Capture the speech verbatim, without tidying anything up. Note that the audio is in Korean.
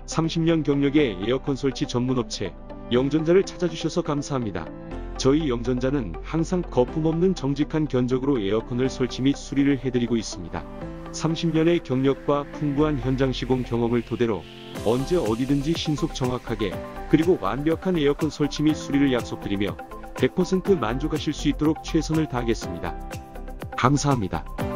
삼십 년 경력의 에어컨 설치 전문업체 영전자를 찾아주셔서 감사합니다. 저희 영전자는 항상 거품 없는 정직한 견적으로 에어컨을 설치 및 수리를 해드리고 있습니다. 삼십 년의 경력과 풍부한 현장 시공 경험을 토대로 언제 어디든지 신속 정확하게 그리고 완벽한 에어컨 설치 및 수리를 약속드리며 백 퍼센트 만족하실 수 있도록 최선을 다하겠습니다. 감사합니다.